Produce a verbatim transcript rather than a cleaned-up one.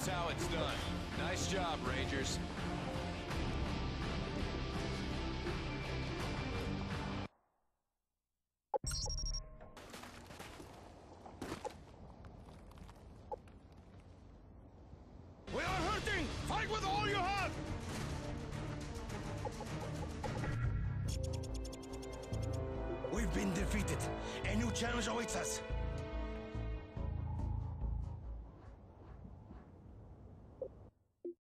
That's how it's done. Nice job, Rangers. We are hurting! Fight with all you have! We've been defeated. A new challenge awaits us.